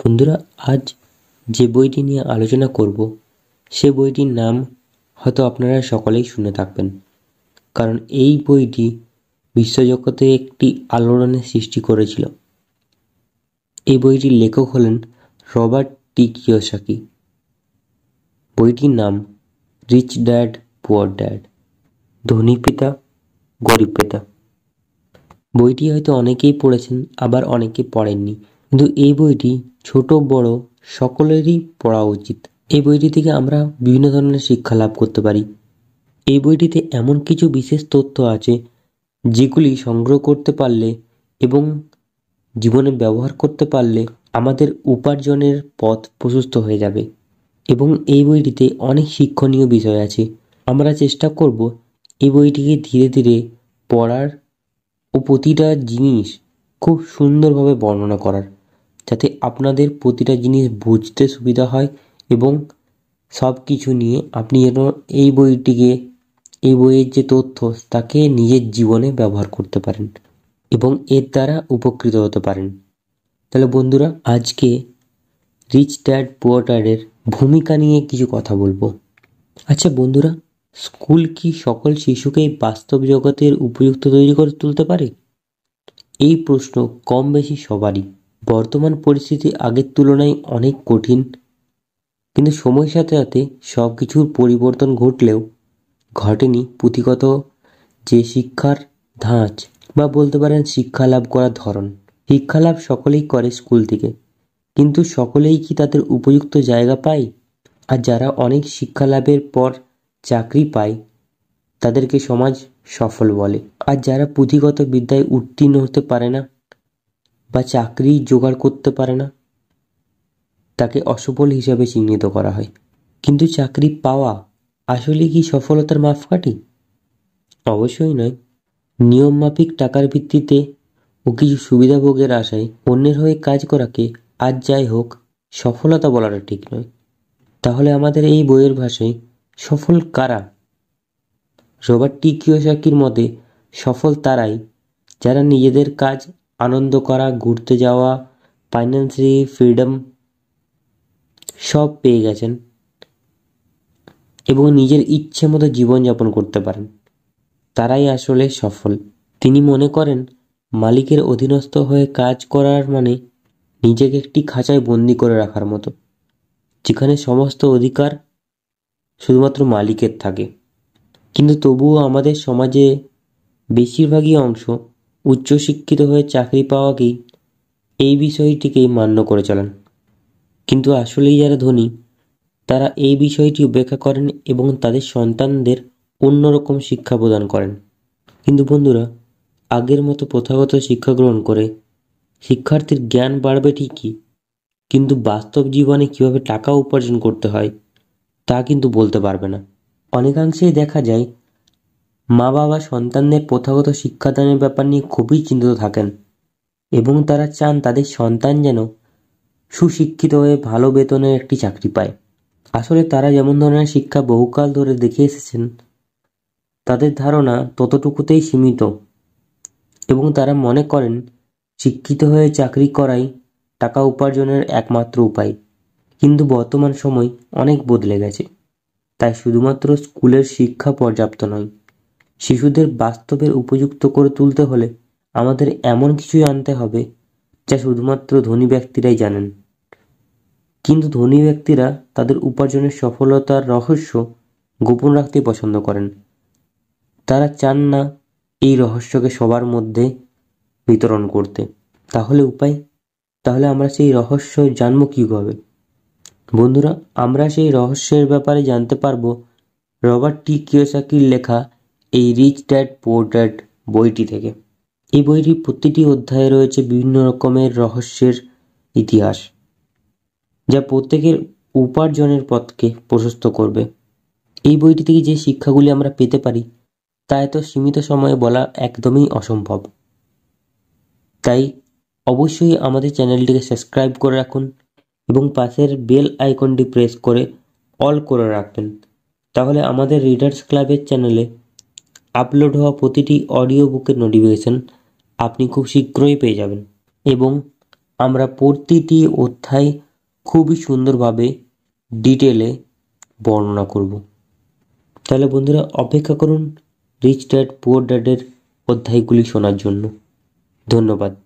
বন্ধুরা, আজ যে বইটি নিয়ে আলোচনা করব সে বইটির নাম হয়তো আপনারা সকলেই শুনে থাকবেন, কারণ এই বইটি বিশ্বজগতে একটি আলোড়নের সৃষ্টি করেছিল। এই বইটির লেখক হলেন রবার্ট টি কিওসাকি। বইটির নাম রিচ ড্যাড পুয়ার ড্যাড, ধনী পিতা গরিব পিতা। বইটি হয়তো অনেকেই পড়েছেন, আবার অনেকে পড়েননি, কিন্তু এই বইটি ছোট বড় সকলেরই পড়া উচিত। এই বইটি থেকে আমরা বিভিন্ন ধরনের শিক্ষা লাভ করতে পারি। এই বইটিতে এমন কিছু বিশেষ তথ্য আছে যেগুলি সংগ্রহ করতে পারলে এবং জীবনে ব্যবহার করতে পারলে আমাদের উপার্জনের পথ প্রশস্ত হয়ে যাবে। এবং এই বইটিতে অনেক শিক্ষণীয় বিষয় আছে। আমরা চেষ্টা করব এই বইটিকে ধীরে ধীরে পড়ার ও প্রতিটা জিনিস খুব সুন্দরভাবে বর্ণনা করার, যাতে আপনাদের প্রতিটা জিনিস বুঝতে সুবিধা হয় এবং সব কিছু নিয়ে আপনি যেন এই বইয়ের যে তথ্য তাকে নিজের জীবনে ব্যবহার করতে পারেন এবং এর দ্বারা উপকৃত হতে পারেন। তাহলে বন্ধুরা, আজকে রিচ ড্যাড পুয়ার ড্যাডের ভূমিকা নিয়ে কিছু কথা বলবো। আচ্ছা বন্ধুরা, স্কুল কি সকল শিশুকে বাস্তব জগতের উপযুক্ত তৈরি করে তুলতে পারে? এই প্রশ্ন কম বেশি সবারই। বর্তমান পরিস্থিতি আগের তুলনায় অনেক কঠিন, কিন্তু সময়ের সাথে সাথে সব কিছুর পরিবর্তন ঘটলেও ঘটেনি পুঁথিগত যে শিক্ষার ধাঁচ বা বলতে পারেন শিক্ষা লাভ করার ধরন। শিক্ষা লাভ সকলেই করে স্কুল থেকে, কিন্তু সকলেই কি তাদের উপযুক্ত জায়গা পায়? আর যারা অনেক শিক্ষা লাভের পর চাকরি পায় তাদেরকে সমাজ সফল বলে, আর যারা পুঁথিগত বিদ্যায় উত্তীর্ণ হতে পারে না বা চাকরি জোগাড় করতে পারে না তাকে অসফল হিসাবে চিহ্নিত করা হয়। কিন্তু চাকরি পাওয়া আসলে কি সফলতার মাপকাঠি? অবশ্যই নয়। নিয়ম মাফিক টাকার ভিত্তিতে ও কিছু সুবিধাভোগের আশায় অন্যের হয়ে কাজ করাকে আজ যাই হোক সফলতা বলাটা ঠিক নয়। তাহলে আমাদের এই বইয়ের ভাষায় সফল কারা? রবার্ট টি কিওসাকির মতে সফল তারাই যারা নিজেদের কাজ, আনন্দ করা, ঘুরতে যাওয়া, ফাইন্যান্সিয়াল ফ্রিডম সব পেয়ে গেছেন এবং নিজের ইচ্ছে মতো জীবনযাপন করতে পারেন। তারাই আসলে সফল। তিনি মনে করেন মালিকের অধীনস্থ হয়ে কাজ করার মানে নিজেকে একটি খাঁচায় বন্দি করে রাখার মতো, যেখানে সমস্ত অধিকার শুধুমাত্র মালিকের থাকে। কিন্তু তবুও আমাদের সমাজে বেশিরভাগই অংশ উচ্চশিক্ষিত হয়ে চাকরি পাওয়াকেই এই বিষয়টিকেই মান্য করে চলেন। কিন্তু আসলেই যারা ধনী তারা এই বিষয়টি উপেক্ষা করেন এবং তাদের সন্তানদের অন্যরকম শিক্ষা প্রদান করেন। কিন্তু বন্ধুরা, আগের মতো প্রথাগত শিক্ষা গ্রহণ করে শিক্ষার্থীর জ্ঞান বাড়বে ঠিকই, কিন্তু বাস্তব জীবনে কিভাবে টাকা উপার্জন করতে হয় তা কিন্তু বলতে পারবে না। অনেকাংশেই দেখা যায় মা বাবা সন্তানদের প্রথাগত শিক্ষাদানের ব্যাপার নিয়ে খুবই চিন্তিত থাকেন এবং তারা চান তাদের সন্তান যেন সুশিক্ষিত হয়ে ভালো বেতনের একটি চাকরি পায়। আসলে তারা যেমন ধরনের শিক্ষা বহুকাল ধরে দেখে এসেছেন তাদের ধারণা ততটুকুতেই সীমিত এবং তারা মনে করেন শিক্ষিত হয়ে চাকরি করাই টাকা উপার্জনের একমাত্র উপায়। কিন্তু বর্তমান সময় অনেক বদলে গেছে। তাই শুধুমাত্র স্কুলের শিক্ষা পর্যাপ্ত নয়। শিশুদের বাস্তবের উপযুক্ত করে তুলতে হলে আমাদের এমন কিছুই আনতে হবে যা শুধুমাত্র ধনী ব্যক্তিরাই জানেন। কিন্তু ধনী ব্যক্তিরা তাদের উপার্জনের সফলতার রহস্য গোপন রাখতে পছন্দ করেন। তারা চান না এই রহস্যকে সবার মধ্যে বিতরণ করতে। তাহলে আমরা সেই রহস্য জানবো কীভাবে? বন্ধুরা, আমরা সেই রহস্যের ব্যাপারে জানতে পারবো রবার্ট টি কিওসাকির লেখা এই রিচ ড্যাড পুয়ার ড্যাড বইটি থেকে। এই বইটির প্রতিটি অধ্যায়ে রয়েছে বিভিন্ন রকমের রহস্যের ইতিহাস, যা প্রত্যেকের উপার্জনের পথকে প্রশস্ত করবে। এই বইটি থেকে যে শিক্ষাগুলি আমরা পেতে পারি তা এত সীমিত সময়ে বলা একদমই অসম্ভব। তাই অবশ্যই আমাদের চ্যানেলটিকে সাবস্ক্রাইব করে রাখুন এবং পাশের বেল আইকনটি প্রেস করে অল করে রাখবেন। তাহলে আমাদের রিডার্স ক্লাবের চ্যানেলে আপলোড হওয়া প্রতিটি অডিও বুকের নোটিফিকেশন আপনি খুব শীঘ্রই পেয়ে যাবেন। এবং আমরা প্রতিটি অধ্যায় খুবই সুন্দরভাবে ডিটেলে বর্ণনা করব। তাহলে বন্ধুরা অপেক্ষা করুন রিচ ড্যাড পুয়ার ড্যাডের অধ্যায়গুলি শোনার জন্য। ধন্যবাদ।